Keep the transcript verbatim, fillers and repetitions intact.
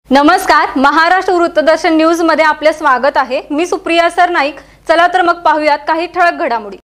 नमस्कार, महाराष्ट्र वृत्तदर्शन न्यूज मध्ये आपले स्वागत आहे। मी सुप्रिया सरनाईक। चला तर मग पाहूयात काही ठळक घडामोडी।